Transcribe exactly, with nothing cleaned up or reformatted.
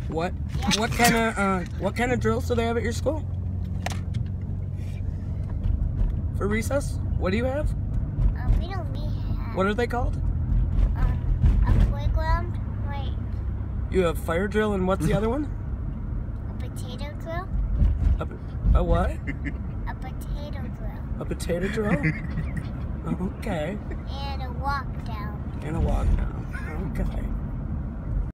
What? Yeah. What kind of uh, what kind of drills do they have at your school? For recess? What do you have? Um, we don't really have. What are they called? Um, a playground. Wait, You have fire drill and what's the other one? a potato drill. A, a what? A potato drill. A potato drill? Okay. And a walk down. And a walk down. Okay.